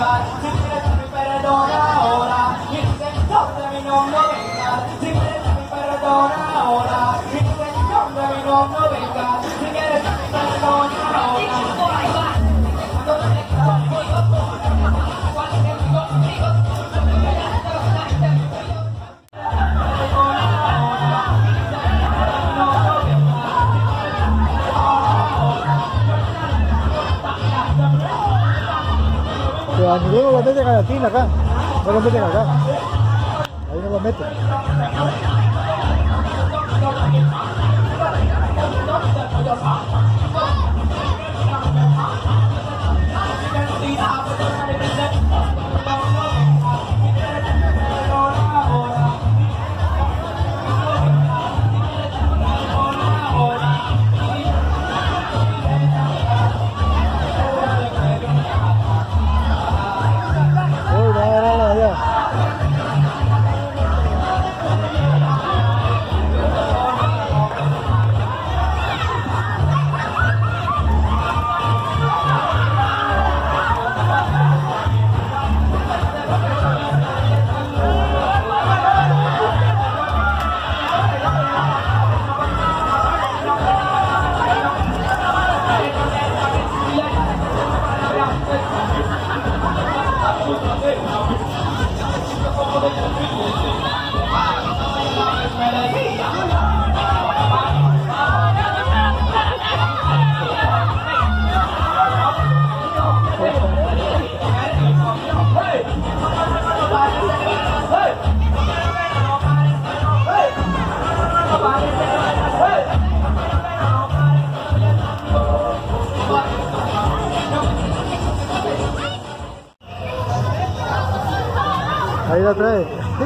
vengas, si quieres mi perdona ahora, y dices no de mí no vengas, si quieres mi perdona ahora, y dices no de mí no vengas, si quieres mi perdona ahora. A ninguno lo meten a la tina acá, no lo meten acá, ahí no lo meten. Ahí la trae.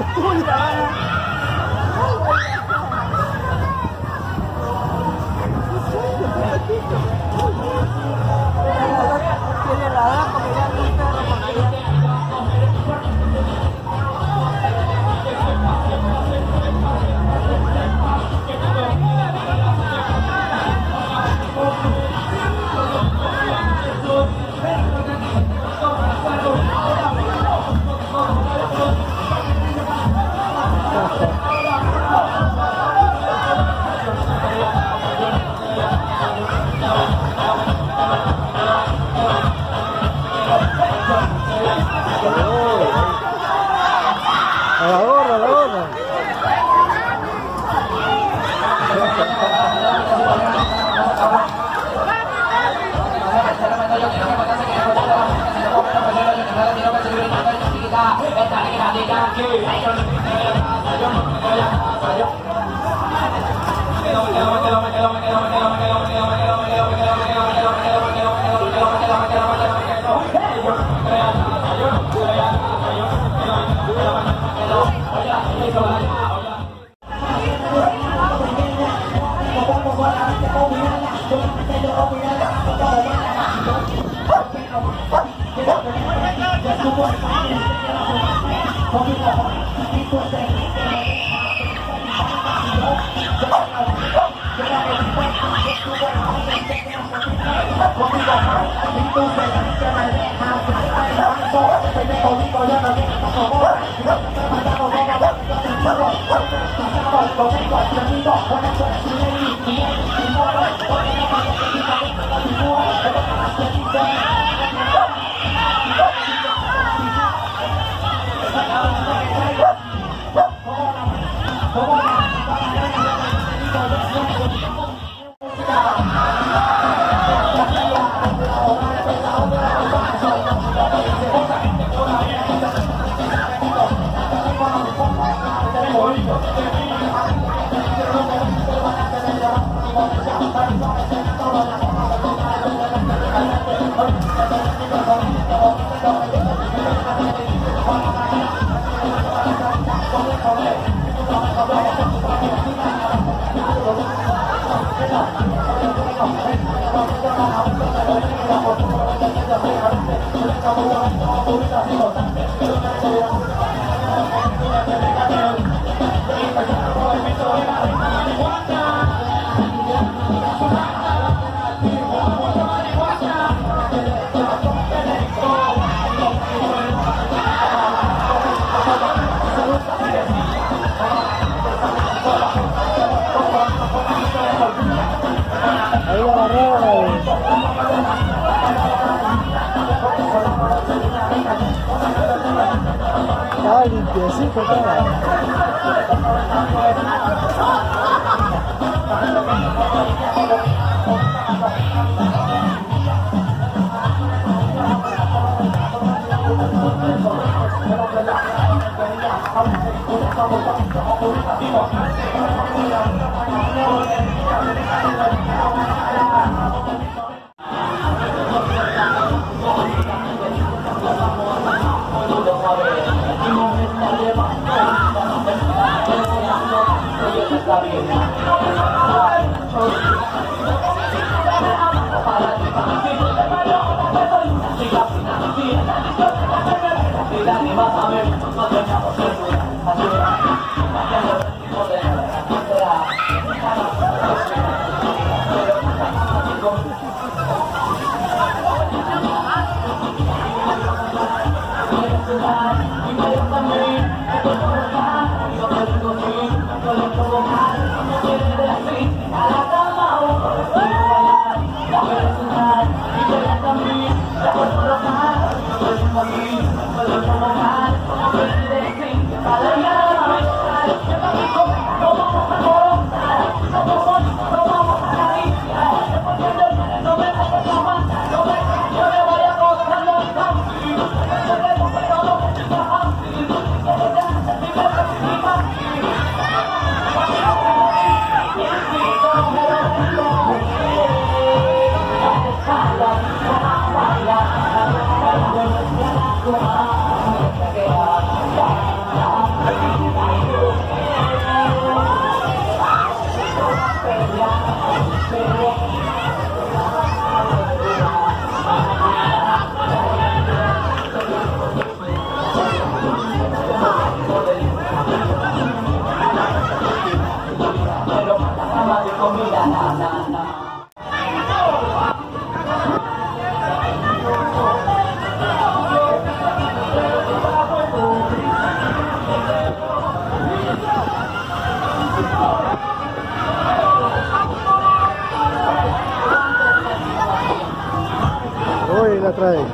A la gorra, a la gorra. Gracias. Estaba limpiecito todo. Uy, la trae.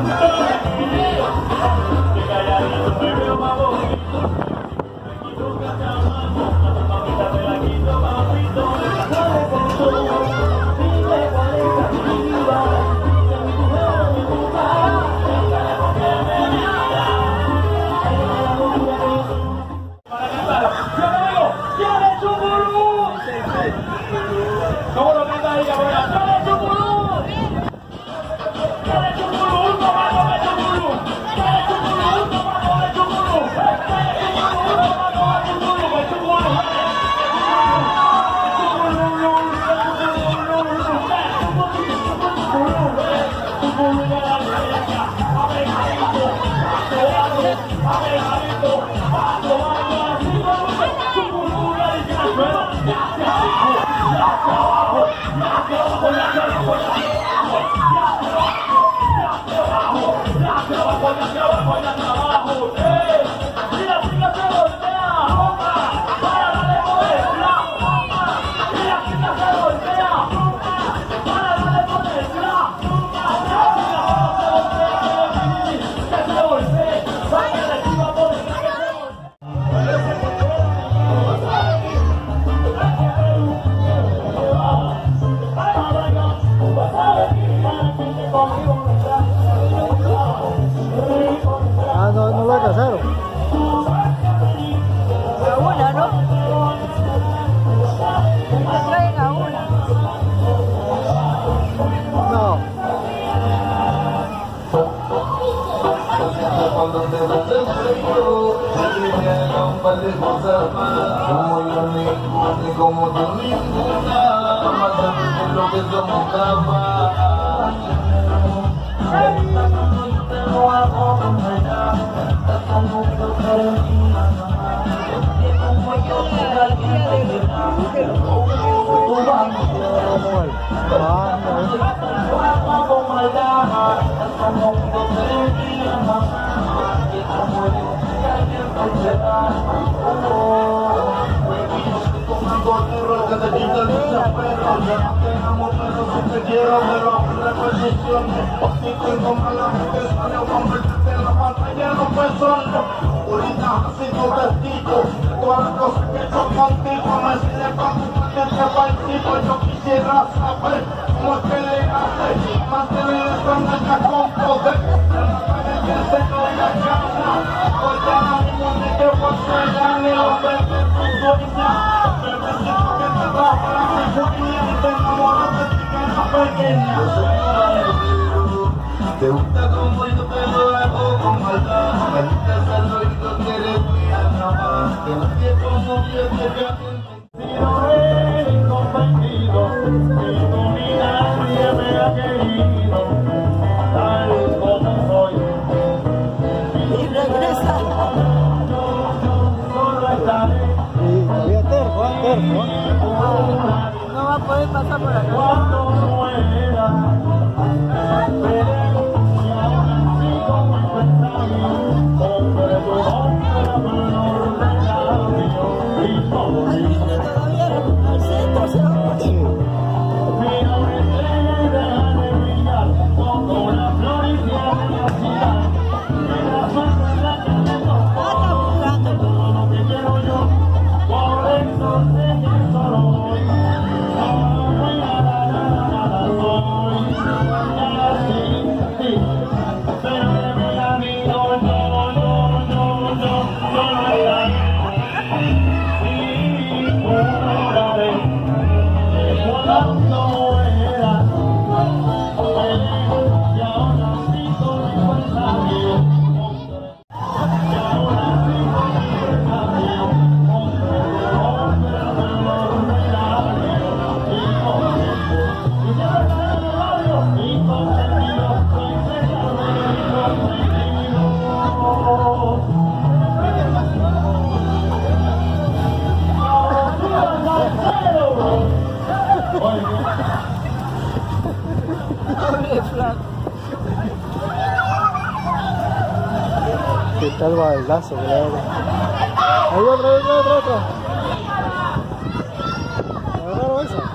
Como tú ninguna, más de lo que somos capaces. Yo quisiera saber cómo es que le hace mantener el planeta con poder. Que se caiga casa, porque ahora mismo ni que fuese ni lo que tu sueña. Pero necesito que te trabaje la mejoría y te enamoras de ti que es pequeña. Te gusta como yo te lo hago con maldad. Me gusta hacerlo y no quieres mirar nada más. Que no te como yo te veo. Si no eres incomprendido, y tú ni nadie me ha querido, tal como soy. Y regresa. Solo estaré. Había terco, terco. No va a poder pasar por acá. Cuando muera, veré si aún así como mi pensamiento, sobre tu hombre la mano de cambio y todo Al mi final todavía al centro se va a poner. mira una estrella y deja de brillar, como una flor y cierra la ciudad. Mira fuerte en la que me toca, Está buscando. todo lo que quiero yo, por eso sé que solo voy. No voy a dar nada, soy. Sí, pero de mi amigo no estaré. Y juraré que cuando muera, y aún así con mi pensamiento, y aún así con mi pensamiento, ¿Qué tal baldazo? Ahí otro. ¿Agarraron eso?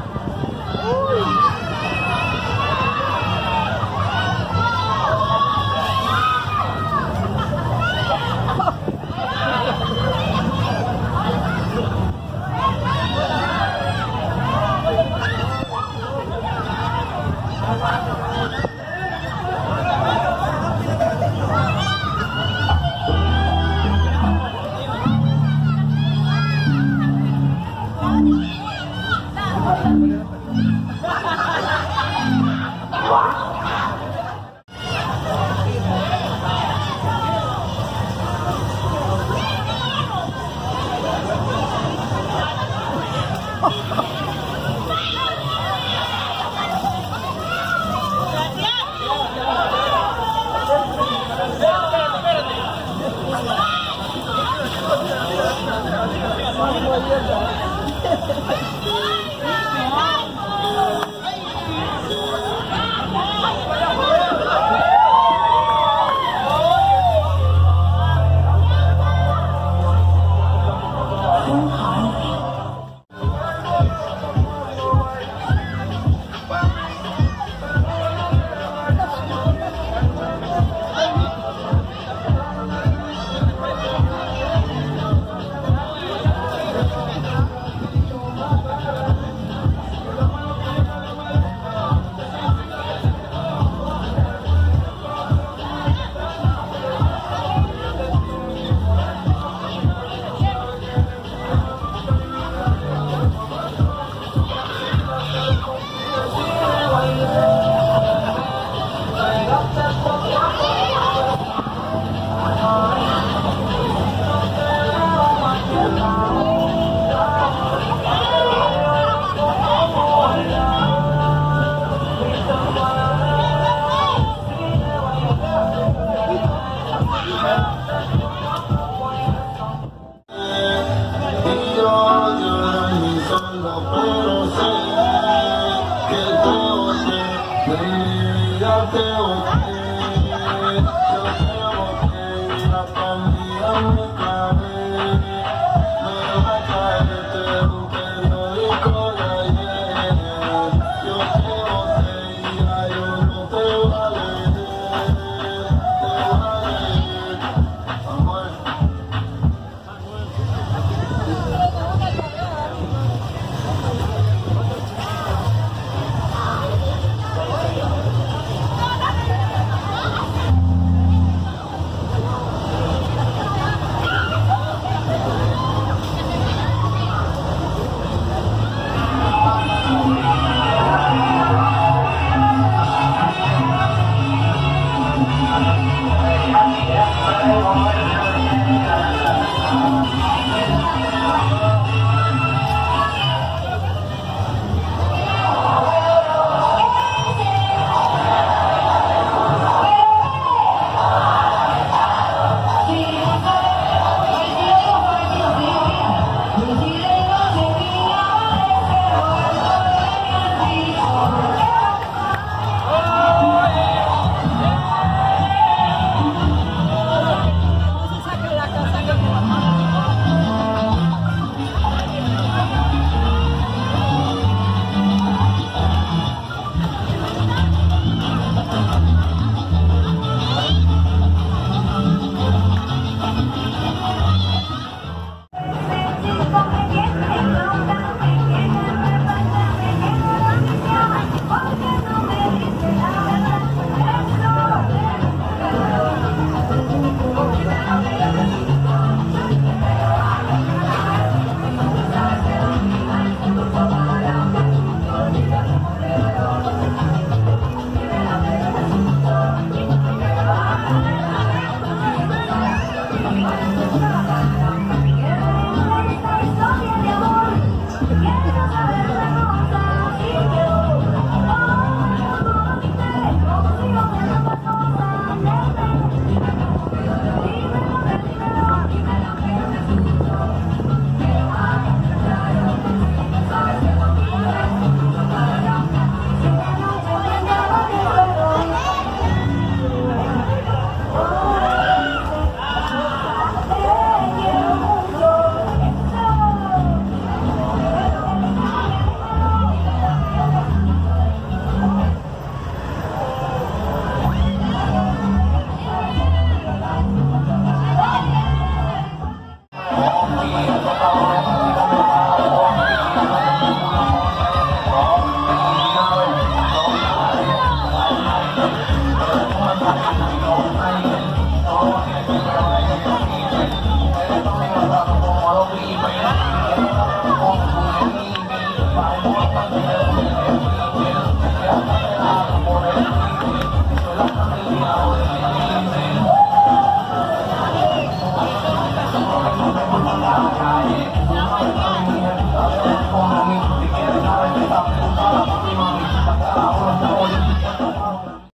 Gracias.